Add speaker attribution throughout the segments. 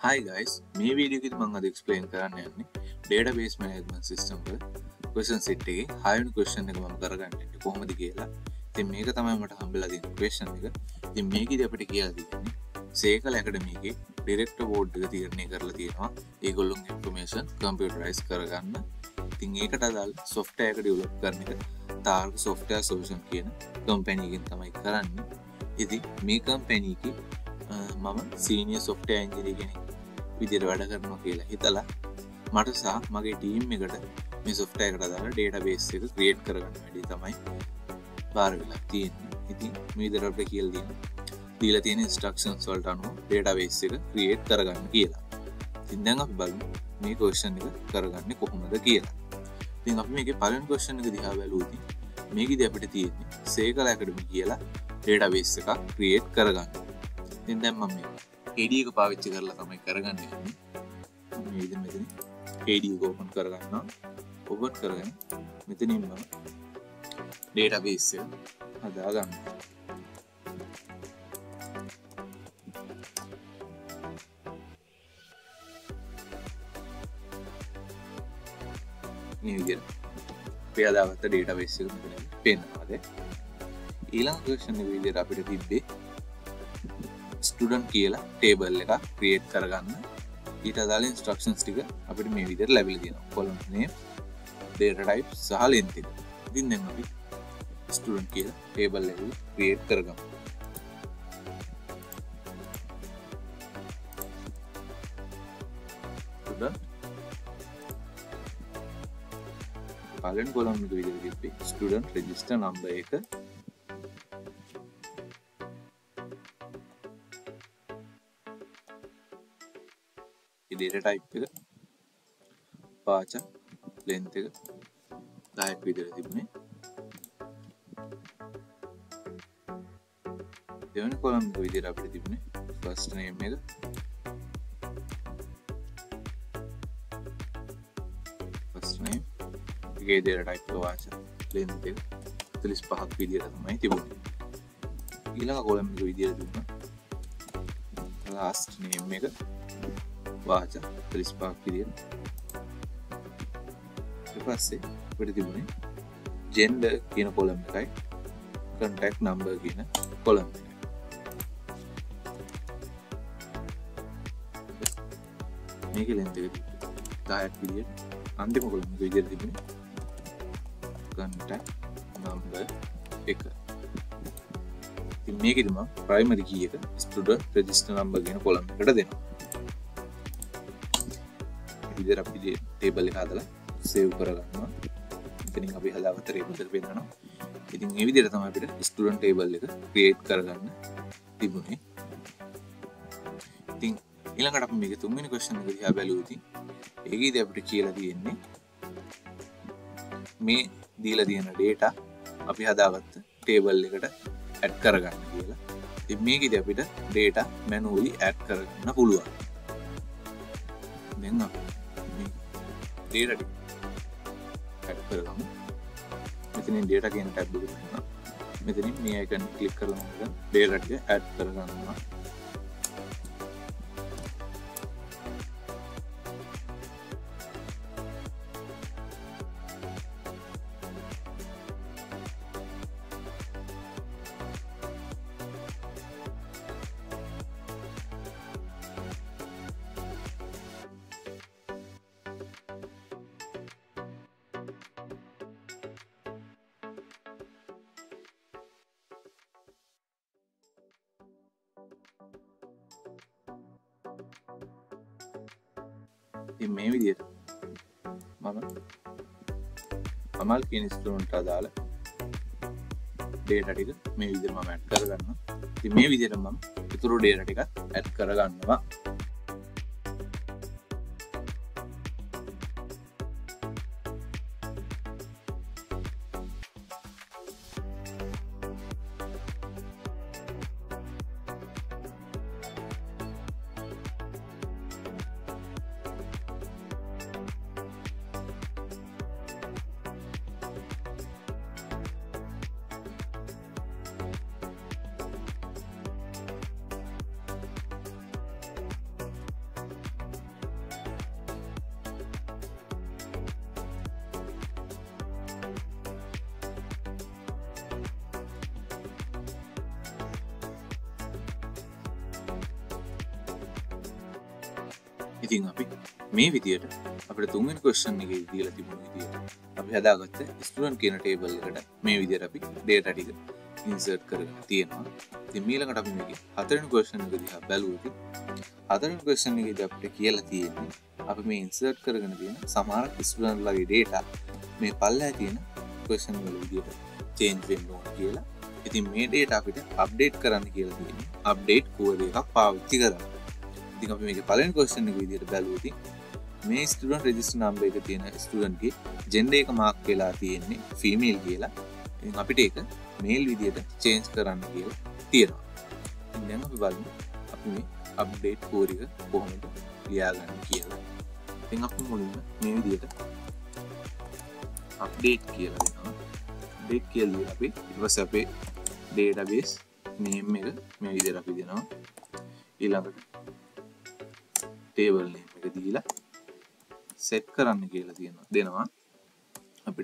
Speaker 1: Hi guys, මේ video එකේදී මම අද එක්ස්ප්ලেইন කරන්න යන්නේ database management system වල question set එකේ 6 වෙනි question එක මම කරගන්නේ කොහොමද කියලා. ඉතින් මේක තමයි මට හම්බෙලා තියෙන question එක. ඉතින් මේකෙදී අපිට කියලා තියෙන්නේ SQL Academy එකේ director board එක තීරණය කරලා තියෙනවා ඒගොල්ලොන්ගේ information computerize කරගන්න. ඉතින් ඒකට අදාළ software එක develop කරන එක තාර්ක software solution කියන company එකෙන් තමයි කරන්නේ. ඉතින් මේ company එකේ මම senior software engineer කෙනෙක් විදිහට වැඩ කරනවා කියලා හිතලා මට සහ මගේ ටීම් එකට මේ software එකට දාලා database එක create කරගන්න වැඩි තමයි බාර වෙලා තියෙන්නේ. ඉතින් මේ විදිහට අපිට කියලා දීලා තියෙන instructions වලට අනුව database එක create කරගන්න කියලා. ඉතින් දැන් අපි බලමු මේ question එක කරගන්නේ කොහොමද කියලා. ඉතින් අපි මේකේ පළවෙනි question එක දිහා බැලුවොත් මේකෙදි අපිට තියෙන්නේ SQL Academy කියලා database එකක් create කරගන්න. ඉතින් දැන් මම මේ HeidiSQL එක පාවිච්චි කරලා තමයි කරගන්නේ. මේ විදිහට මෙතන HeidiSQL එක open කරගන්නවා. open කරගෙන මෙතනින් මම database එක හදා ගන්නවා. මේ විදිහට අපි හදාගත්ත database එක මෙතන පේනවා. ඊළඟ question එක විදිහට අපිට තිබ්බේ student කියලා table එකක් create කරගන්න. ඊට අදාළ instructions ටික අපිට මේ විදිහට ලැබිලා තියෙනවා. column name, data type සහ length එක. ඉතින් දැන් අපි student කියලා table එක create කරගමු. student පළවෙනි column එක විදිහට තිබ්බේ student register number එක. data type එක පාචා length එක 10ක් විදිහට තිබුණේ. දෙවෙනි column එක විදිහට අපිට තිබුණේ first name එක, first name එකේ data type එක වාචා length එක 35ක් විදිහට තමයි තිබුණේ. ඊළඟ column එක විදිහට තිබුණා last name එක වාචා 35ක් විදිහට. ඊට පස්සේ අපිට තිබුණේ gender කියන column එකයි contact number කියන column එකයි. මේකේ length එක 10ක් විදිහට. අන්තිම column එක විදිහට තිබුණේ contact number එක. ඉතින් මේකෙදි මම primary key එක student register number කියන column එකට දෙනවා. විදිහට අපි table එක හදලා save කරගන්නවා. ඉතින් අපි හදාගත්ත table එක පෙන්නනවා. ඉතින් මේ විදිහට තමයි අපිට student table එක create කරගන්න තිබුණේ. ඉතින් ඊළඟට අපි මේකේ තුන්වෙනි question එක දිහා බැලුවොත් ඒකෙදී අපිට කියලා තියෙන්නේ මේ දීලා තියෙන data අපි හදාගත්ත table එකට add කරගන්න කියලා. ඉතින් මේකෙදී අපිට data manually add කරගන්න පුළුවන්. දැන් අපි data ටික add කරගමු. මෙතනින් data කියන tab එක තියෙනවා. මෙතනින් මේ icon එක click කරලා මම data ටික add කරගන්නවා. ඉතින් මේ විදිහට මම අමල් කියන ස්ටුඩන්ට් අදාළ data ටික මේ විදිහට මම add කරගන්නවා. ඉතින් මේ විදිහට මම ඉතුරු data ටිකත් add කරගන්නවා. ඉතින් අපි මේ විදියට අපිට තුන්වෙනි ක්වෙස්චන් එකේ දීලා තිබුණු විදියට අපි හදාගත්ත ස්ටුඩන්ට් කියන ටේබල් එකට මේ විදියට අපි data ටික insert කරගෙන තියෙනවා. ඉතින් ඊළඟට අපි මේකේ හතරවෙනි ක්වෙස්චන් එක දිහා බැලුවොත් හතරවෙනි ක්වෙස්චන් එකේදී අපිට කියලා තියෙන්නේ අපි මේ insert කරගෙන තියෙන සමහර ස්ටුඩන්ට් ලගේ data මේ පල්ලෙහා තියෙන ක්වෙස්චන් වල විදියට change වෙන්න ඕන කියලා. ඉතින් මේ data අපිට update කරන්න කියලා තියෙන්නේ update query එකක් පාවිච්චි කරලා. ඉතින් අපි මේකේ පළවෙනි ක්වෙස්චන් එක විදියට බැලුවොත් මේ ස්ටුඩන්ට් රෙජිස්ටර් නම්බර් එක තියෙන ස්ටුඩන්ට් ගේ ජෙන්ඩර් එක මාක් වෙලා තියෙන්නේ ෆීමේල් කියලා. ඉතින් අපිට ඒක මේල් විදියට චේන්ජ් කරන්න කියලා තියෙනවා. ඉතින් දැන් අපි බලමු අපි මේ අප්ඩේට් query එක කොහොමද ලියාගන්නේ කියලා. ඉතින් අපි මුලින්ම මේ විදියට අප්ඩේට් කියලා දෙනවා. අප්ඩේට් කියලා අපි ඊට පස්සේ අපේ database name එක මේ විදියට අපි දෙනවා. ඊළඟට table name එක දීලා set කරන්න කියලා දෙනවා. අපිට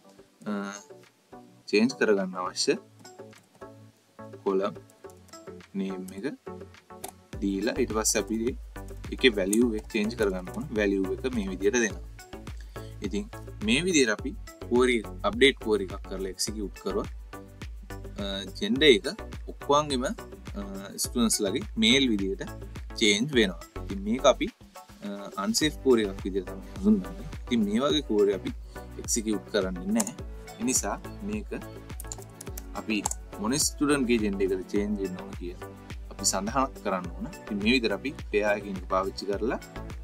Speaker 1: change කරගන්න අවශ්‍ය column name එක දීලා ඊට පස්සේ අපි ඒකේ value එක change කරගන්න ඕන. value එක මේ විදියට දෙනවා. ඉතින් මේ විදියට අපි query update query එකක් කරලා execute කරුවා. gender එක ඔක්කොංගෙම students ලගේ male විදියට change වෙනවා. ඉතින් මේක අපි unsafe query එකක් විදියට තමයි හඳුන්වන්නේ. ඉතින් මේ වගේ query අපි execute කරන්නේ නැහැ. ඒ නිසා මේක අපි මොන student ගේ gender එකට change වෙන්න ඕන කියලා අපි සඳහන් කරන්න ඕන. ඉතින් මේ විදිහට අපි pair කියන එක පාවිච්චි කරලා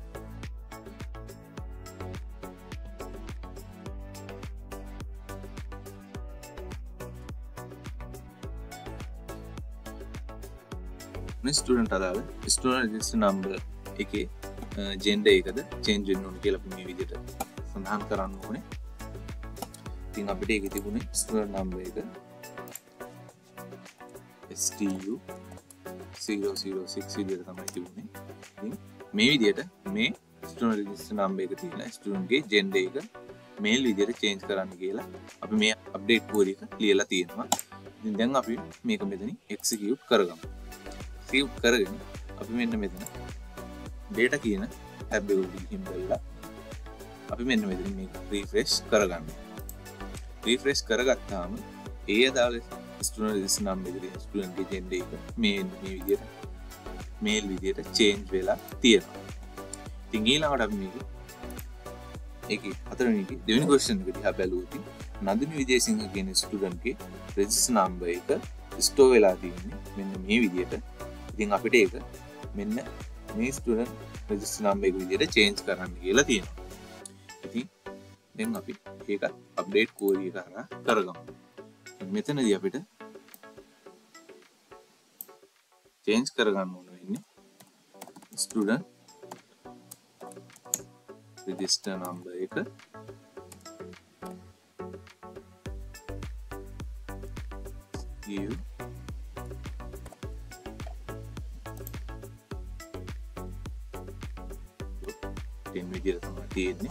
Speaker 1: මොන student අදාළ student register number එකේ gender එකද change වෙන්න ඕන කියලා අපි මේ විදිහට සඳහන් කරන්න ඕනේ. ඉතින් අපිට ඒකේ තිබුණේ student number එක STU006 විදිහට තමයි තිබුණේ. ඉතින් මේ විදිහට මේ student register number එක තියෙන student ගේ gender එක male විදිහට change කරන්න කියලා අපි මේ update query එක ලියලා තියෙනවා. ඉතින් දැන් අපි මේක මෙතනින් execute කරගමු. execute කරගෙන අපි මෙන්න මෙතන data කියන tab එකට ගිහින් බලලා අපි මෙන්න මෙතන මේක refresh කරගන්න. refresh කරගත්තාම ඒ අදාළ student register number එකේ student ගේ gender එක මේ විදිහට male විදිහට change වෙලා තියෙනවා. ඉතින් ඊළඟට අපි ඒකේ හතරවෙනි දෙවෙනි question එක දිහා බැලුවොත් නන්දිනි විජේසිංහ කියන student ගේ register number එක store වෙලා තියෙන්නේ මෙන්න මේ විදිහට. ඉතින් අපිට ඒක මෙන්න මේ student register number එක විදිහට change කරන්න කියලා තියෙනවා. ඉතින් දැන් අපි ඒක update query එක කරා කරගමු. මෙතනදී අපිට change කරගන්න ඕන වෙන්නේ student register number එක give den විදිහට තමයි තියෙන්නේ.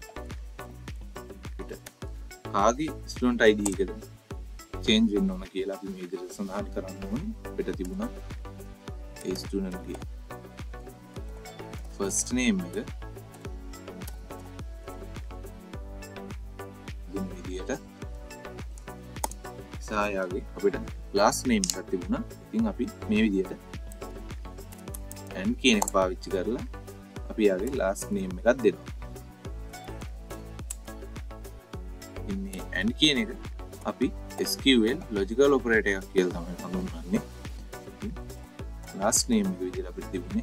Speaker 1: කාගේ student ID එකද change වෙන්න ඕන කියලා අපි මේ විදිහට සඳහන් කරන්න ඕනේ. අපිට තිබුණා ඒ student ගේ first name එක දුන්න විදිහට සායාගේ අපිට last name එකක් තිබුණා. ඉතින් අපි මේ විදිහට and කියන එක පාවිච්චි කරලා අපි යාගේ last name එකක් දෙනවා. මේ and කියන එක අපි SQL logical operator එකක් කියලා තමයි හඳුන්වන්නේ. last name එක විදිහට අපිට තිබුණේ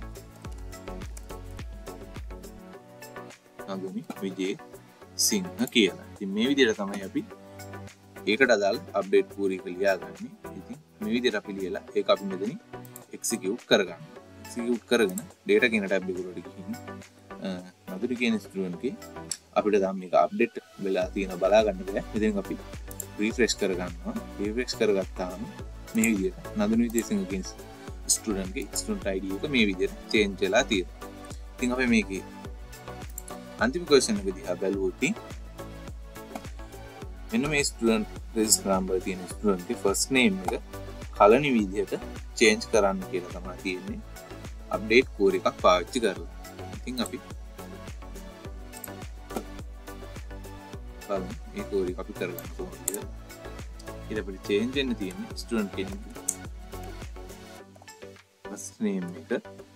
Speaker 1: නන්දිනි විජේසිංහ කියලා. ඉතින් මේ විදිහට තමයි අපි ඒකට අදාළ update query එක ලියාගන්නේ. ඉතින් මේ විදිහට අපි ලියලා ඒක අපි මෙතනින් execute කරගන්නවා. execute කරගෙන data කියන tab එකට ගිහින් නන්දිනි කියන student ගේ අපිට දැන් මේක අප්ඩේට් වෙලා තියෙන බලා ගන්න බෑ. ඉතින් අපි refresh කරගන්නවා. refresh කරගත්තාම මේ විදිහට නන්දිනි විජේසිංහ කියන student ගේ student ID එක මේ විදිහට change වෙලා තියෙනවා. ඉතින් අපි මේකේ අන්තිම question එක දිහා බැලුවොත් මෙන්න මේ student register number තියෙන student ගේ first name එක කලණි විදිහට change කරන්න කියලා තමයි තියෙන්නේ. update query එකක් පාවිච්චි කරලා. ඉතින් අපි බලමු මේ කෝඩ් එක අපි කරගන්න කොහොමද කියලා. ඊට අපිට change වෙන්න තියෙන්නේ student කෙනෙක්ගේ first name එක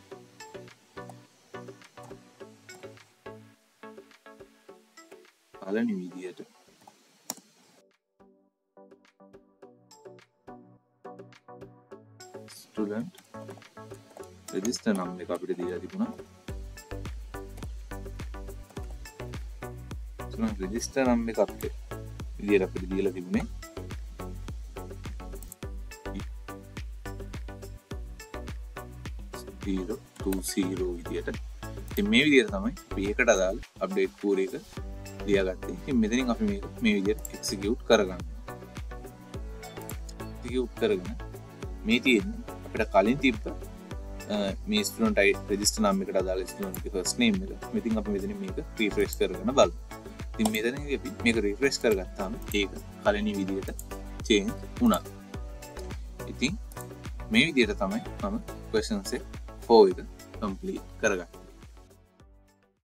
Speaker 1: පළවෙනි විදියට student register නම් එක අපිට දීලා තිබුණා. student register නම් එක අපිට විදියට අපිට දීලා තිබුණේ 020 විදියට. ඉතින් මේ විදියට තමයි අපි ඒකට අදාළ අප්ඩේට් කෝඩ් එක ලියාගත්තේ. ඉතින් මෙතනින් අපි මේක මේ විදියට එක්සිකියුට් කරගන්නවා. එක්සිකියුට් කරගෙන මේ තියෙන්නේ අපිට කලින් තිබ්බ මේ ස්ටුඩන්ට් රෙජිස්ටර් නම් එකට අදාළ ස්ටුඩන්ට් ගේ ෆස්ට් නේම් එක. ඉතින් අපි මෙතනින් මේක රිෆ්‍රෙෂ් කරගෙන බලමු. ඉතින් මෙතනදී අපි මේක රිෆ්‍රෙෂ් කරගත්තාම ඒක කලින් විදියට චේන්ජ් වුණා. ඉතින් මේ විදියට තමයි මම questions එක 4 එක complete කරගන්නේ.